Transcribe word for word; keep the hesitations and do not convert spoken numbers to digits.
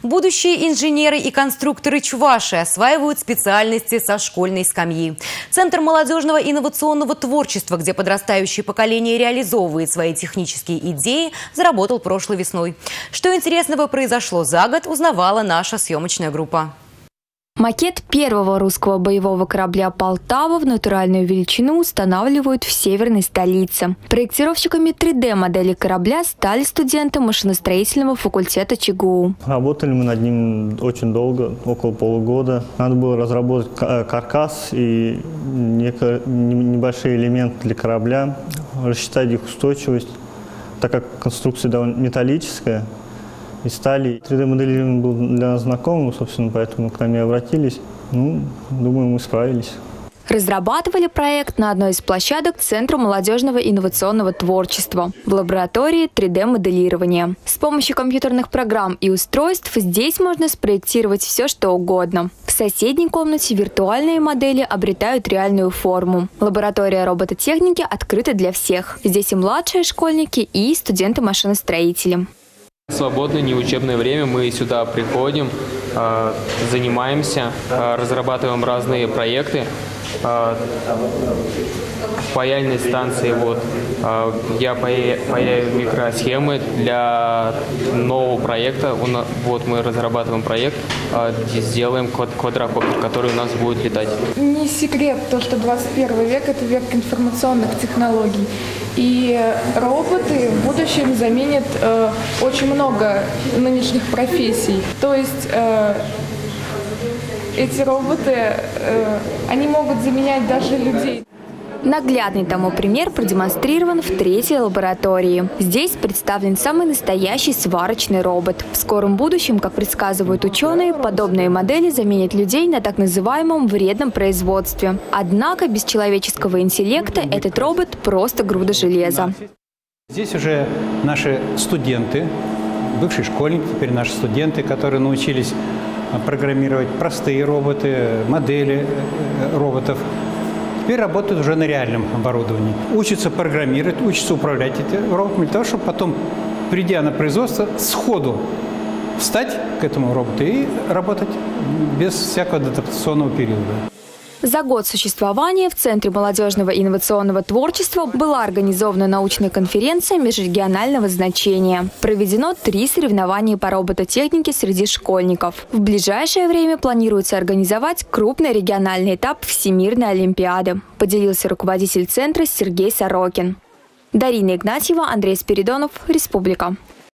Будущие инженеры и конструкторы Чувашии осваивают специальности со школьной скамьи. Центр молодежного инновационного творчества, где подрастающее поколение реализовывает свои технические идеи, заработал прошлой весной. Что интересного произошло за год, узнавала наша съемочная группа. Макет первого русского боевого корабля «Полтава» в натуральную величину устанавливают в северной столице. Проектировщиками три дэ модели корабля стали студенты машиностроительного факультета ЧГУ. Работали мы над ним очень долго, около полугода. Надо было разработать каркас и небольшие элементы для корабля, рассчитать их устойчивость, так как конструкция довольно металлическая. И стали. три дэ моделирование было для нас знакомым, собственно, поэтому к нам и обратились. Ну, думаю, мы справились. Разрабатывали проект на одной из площадок Центра молодежного инновационного творчества в лаборатории три дэ моделирования. С помощью компьютерных программ и устройств здесь можно спроектировать все, что угодно. В соседней комнате виртуальные модели обретают реальную форму. Лаборатория робототехники открыта для всех. Здесь и младшие школьники, и студенты-машиностроители. В свободное неучебное время мы сюда приходим, занимаемся, разрабатываем разные проекты. В паяльной станции вот, я паяю микросхемы для нового проекта. Вот мы разрабатываем проект, сделаем квадрокоптер, который у нас будет летать. Не секрет то, что двадцать первый век – это век информационных технологий. И роботы в будущем заменят э, очень много нынешних профессий. То есть э, эти роботы, э, они могут заменять даже людей. Наглядный тому пример продемонстрирован в третьей лаборатории. Здесь представлен самый настоящий сварочный робот. В скором будущем, как предсказывают ученые, подобные модели заменят людей на так называемом вредном производстве. Однако без человеческого интеллекта этот робот просто груда железа. Здесь уже наши студенты, бывшие школьники, теперь наши студенты, которые научились программировать простые роботы, модели роботов. Теперь работают уже на реальном оборудовании. Учатся программировать, учатся управлять этими роботами, для того, чтобы потом, придя на производство, сходу встать к этому роботу и работать без всякого адаптационного периода. За год существования в Центре молодежного инновационного творчества была организована научная конференция межрегионального значения. Проведено три соревнования по робототехнике среди школьников. В ближайшее время планируется организовать крупный региональный этап Всемирной Олимпиады, поделился руководитель Центра Сергей Сорокин. Дарина Игнатьева, Андрей Спиридонов, Республика.